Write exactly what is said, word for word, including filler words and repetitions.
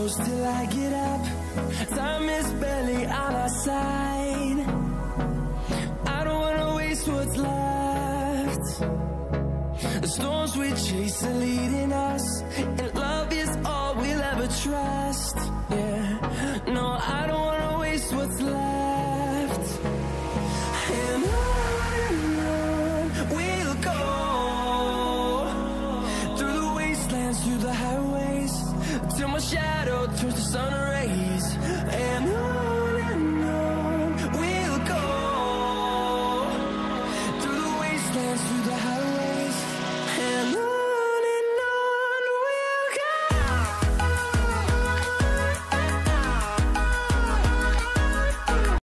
close till I get up. Time is barely on our side. I don't wanna waste what's left. The storms we chase are leading us, and